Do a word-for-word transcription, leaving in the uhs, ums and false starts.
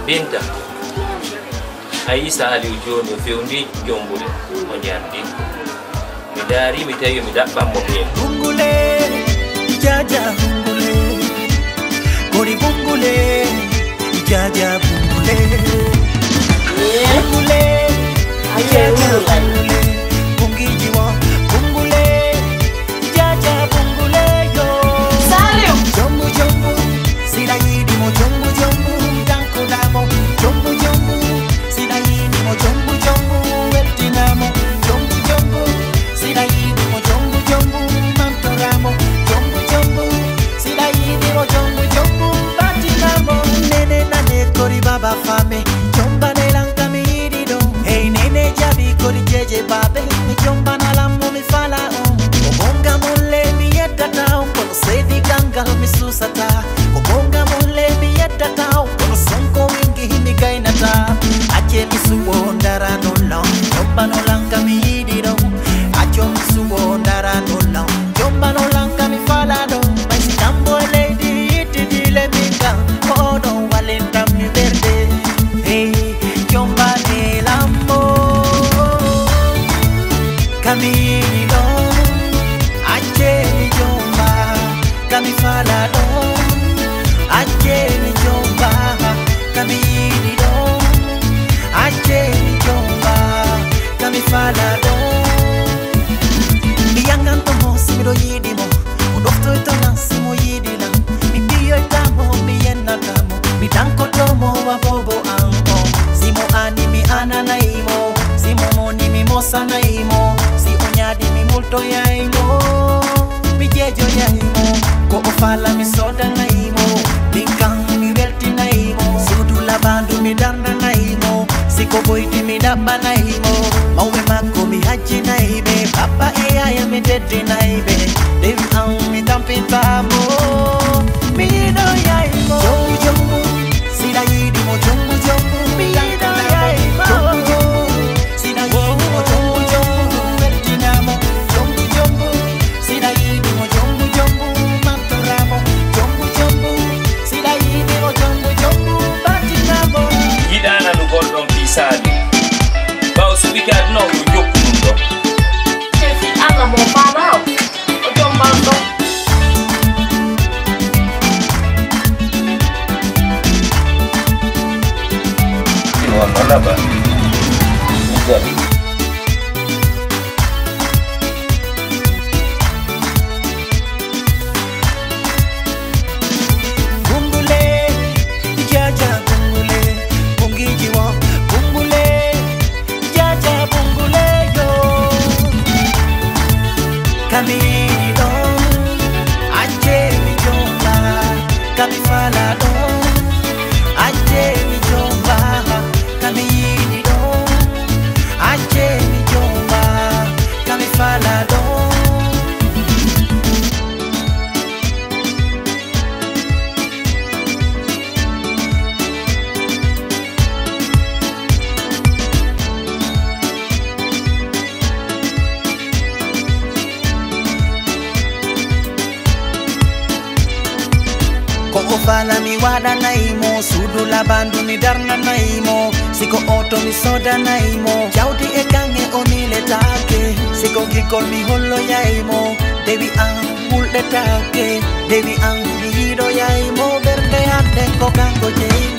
Binta Aisa Aliou joni fewndi jombule o jardi mi dari mi tawi mi dabba mo be bungule jaja bungule kori bungule jaja bungule bungule jaja bungule bungiji wo bungule jaja bungule yo Saliu jombu jombu sida yidi mo jombu jombu danko damo jombu jombu sida yidi mo jombu jombu wetinamo jombu jombu sida yidi mo jombu jombu mantoramo jombu jombu sida yidi mo jombu jombu batinamo nene nane kori baba fame jomba nelanka mi yidi do hey nene jabi kori jeje babe mi jomba nalamu mi fala on obonga mole mi yedata kono sedi gangal mi susata obonga mole mi yedata kono sonko wingi himi gainata ache mi suwondara no law jomba no lanka mi yidi do acho mi suwondara no law jomba no lanka mi fala do mai tambo lady iti dile minga kono walenta mi verde hey jomba ne lambo kami do ache mi jomba kami fala do ache mi jomba kami do ache mi jomba kami fala do mi yangan to mo simiro yidi mo udofto to na simo yidi la mi biyo tamo mi yenna tamo mi danko to mo wa bobo anko simo ani mi anana imo simo moni mi mosa na imo si onyadi mi multo ya imo mi jejo ya imo ko ofala mi soda na imo bingkang mi belti na imo sudu la bandu mi danda na imo siko boyti mi dabba na imo mawe mako mi haji na ibe papa e ya mi deddi na ibe devi ang mi tampita mo mi do ya imo jombu jombu sida yidi mo jombu jombu mi do ya imo jombu jombu sida yidi mo jombu jombu wetinamo jombu jombu sida yidi mo jombu jombu mantoramo jombu jombu sida yidi mo jombu jombu batinamo yidana no goldon pisali baw subika no ko jokku dum do Chefi aga mo fala o jomba do no no ba ngari bungule jaja bungule bungiji wo bungule jaja bungule yo kami do ache mi jomba kami fala do ache mi jomba kami do ache mi jomba kami fala do Ko ofala mi wada na imo sudu la bandu mi darna na imo siko oto mi soda na imo jawdi e kange onile take siko kikol mi hollo ya imo devi ang mulde take devi ang mi hido ya imo berde ande ko kango je